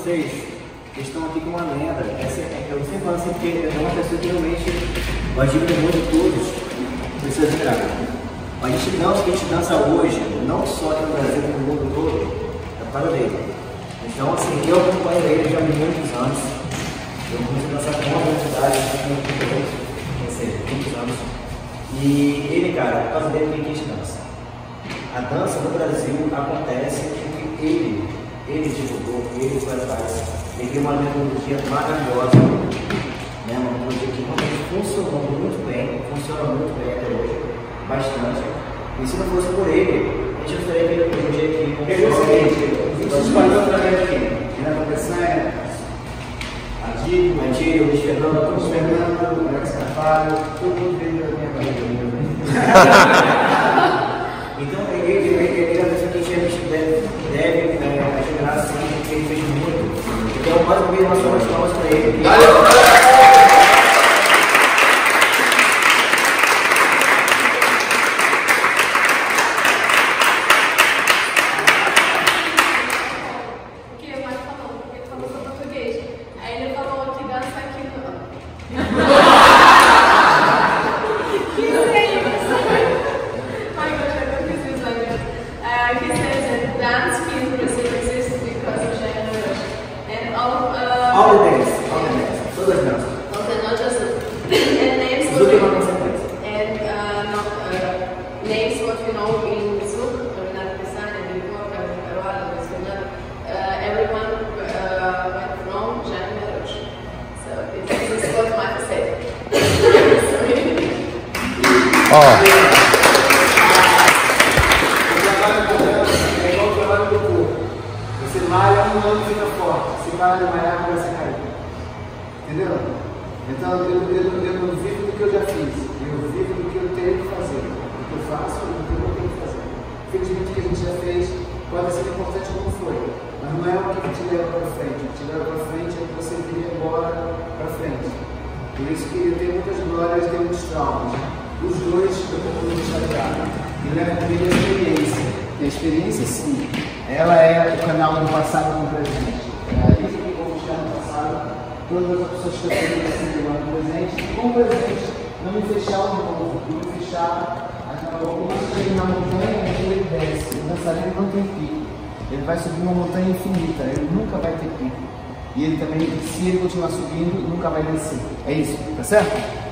vocês, eles estão aqui com uma lenda. Eu sempre falo assim, porque é uma pessoa que realmente eu admiro muito todos, pessoas admiráveis. A gente dança, que a gente dança hoje, não só aqui no Brasil, como no mundo todo, é por causa dele. Então, assim, eu acompanho ele já há muitos anos. Eu comecei a dançar com uma velocidade, muitos anos. E ele, cara, por causa dele, que a gente dança. A dança no Brasil acontece porque ele divulgou, ele foi atrás, ele criou uma metodologia maravilhosa, né? Uma metodologia que realmente funcionou muito bem, funciona muito bem até hoje, bastante. E se não fosse por ele, a gente não teria aquele metodologia aqui. Porque é o seguinte, os espalhou através de Renato Pessanha, Adílio, Luiz Fernando, Alex Carvalho, todo mundo veio da minha barriga. Então, ele é a pessoa que a gente deve admirar assim, porque ele fez muito. Então, mais uma vez, nós somos palmas para ele. O que o Marco falou? Porque ele falou sobre português. Aí ele falou que dança aqui no... He says that dance here in Brazil exists because of Generation. And all the dance, todas as danças. Okay, not just and names what names what we know in Zouk, Renato Pessanha, Vitor, Caruana, Luiz Fernando. Everyone went from Generation. So this is what Marco said. Você malha um ano fica forte, se para de malhar, começa a cair. Entendeu? Então eu não vivo do que eu já fiz, eu vivo do que eu tenho que fazer. O que eu faço e o que eu não tenho que fazer. Infelizmente o que a gente já fez pode ser importante como foi, mas não é o que te leva para frente. O que te leva para frente é o que você viria agora para frente. Por isso que eu tenho muitas glórias e muitos traumas. Os dois eu procuro deixar claro. E leva comigo a experiência. E a experiência, sim, ela é o canal do passado com o presente. É isso que eu vou buscar no passado. Todas as pessoas que eu tenho assim no presente. E com o presente, não me fechar o novo, não me fechar. Quando você chega na montanha, ele desce. O dançarino não tem pico. Ele vai subir uma montanha infinita. Ele nunca vai ter pico. E ele também, se ele continuar subindo, nunca vai descer. É isso, tá certo?